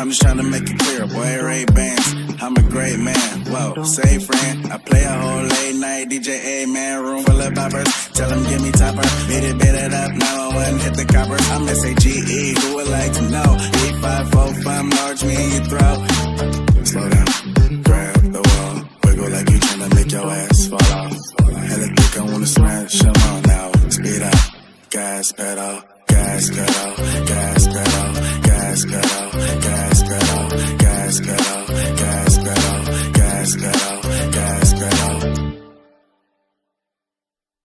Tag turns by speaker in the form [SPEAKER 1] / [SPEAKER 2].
[SPEAKER 1] I'm just trying to make it clear, boy, Ray-Bans, I'm a great man, whoa, say friend, I play a whole late night DJ, A-man, room full of boppers, tell them give me topper, beat it up, 911, hit the coppers, I'm S-A-G-E, who would like to know, 8545, large me in your throat, slow down, grab the wall, wiggle like you trying to make your ass fall off, hella thick, I wanna smash, come on now, speed up, gas pedal, gas pedal, gas pedal,